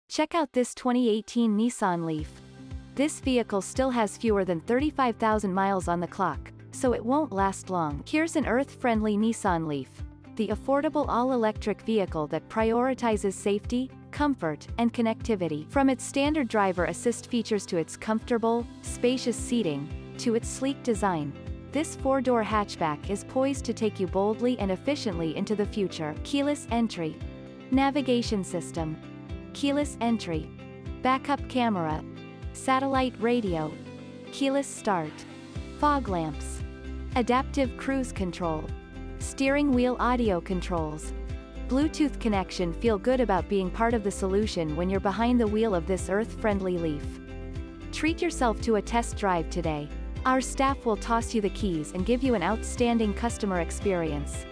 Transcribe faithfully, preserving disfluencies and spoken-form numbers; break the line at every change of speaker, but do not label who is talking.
Check out this twenty eighteen Nissan Leaf. This vehicle still has fewer than thirty-five thousand miles on the clock, so it won't last long. Here's an earth-friendly Nissan Leaf, the affordable all-electric vehicle that prioritizes safety, comfort, and connectivity. From its standard driver assist features to its comfortable, spacious seating, to its sleek design, this four-door hatchback is poised to take you boldly and efficiently into the future. Keyless entry, navigation system, keyless entry, backup camera, satellite radio, keyless start, fog lamps, adaptive cruise control, steering wheel audio controls, Bluetooth connection. Feel good about being part of the solution when you're behind the wheel of this earth-friendly Leaf. Treat yourself to a test drive today. Our staff will toss you the keys and give you an outstanding customer experience.